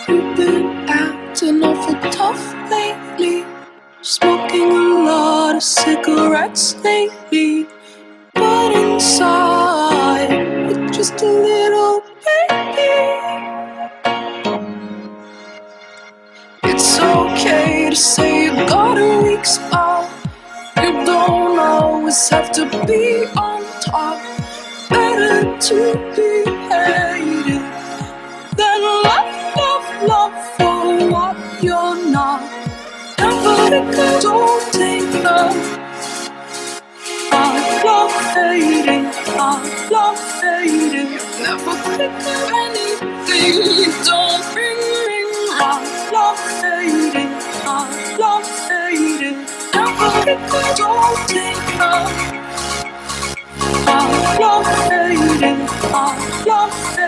You've been acting awful tough lately, smoking a lot of cigarettes lately, but inside you're just a little baby. It's okay to say you got a weak spot. You don't always have to be on top. Better to be hated than love for what you're not. Never pick a, don't take love. I love fading, I love fading. Never pick up anything, don't ring. I love fading, I love fading. Never pick a, don't take love. I love fading, I love fading.